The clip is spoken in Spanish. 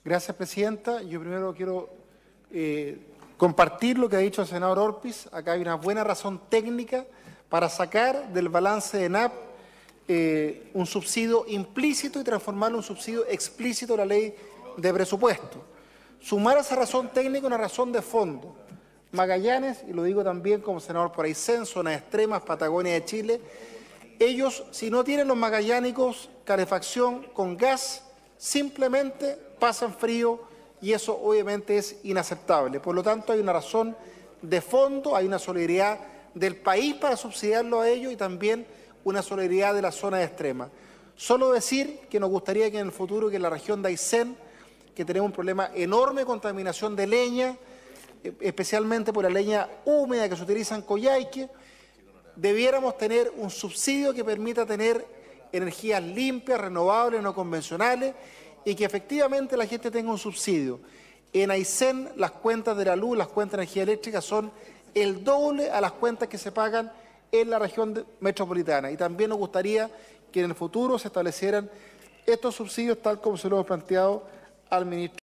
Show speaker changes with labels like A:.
A: Gracias, Presidenta. Yo primero quiero compartir lo que ha dicho el senador Orpiz. Acá hay una buena razón técnica para sacar del balance de ENAP un subsidio implícito y transformarlo en un subsidio explícito de la ley de presupuesto. Sumar a esa razón técnica una razón de fondo. Magallanes, y lo digo también como senador por Aysén, zonas extremas, Patagonia de Chile, ellos, si no tienen los magallánicos calefacción con gas, simplemente pasan frío y eso obviamente es inaceptable. Por lo tanto, hay una razón de fondo, hay una solidaridad del país para subsidiarlo a ellos y también una solidaridad de las zonas extremas. Solo decir que nos gustaría que en el futuro, que en la región de Aysén, que tenemos un problema enorme de contaminación de leña, especialmente por la leña húmeda que se utiliza en Coyhaique, debiéramos tener un subsidio que permita tener energías limpias, renovables, no convencionales, y que efectivamente la gente tenga un subsidio. En Aysén las cuentas de la luz, las cuentas de energía eléctrica son el doble a las cuentas que se pagan en la región metropolitana. Y también nos gustaría que en el futuro se establecieran estos subsidios tal como se lo hemos planteado al ministro.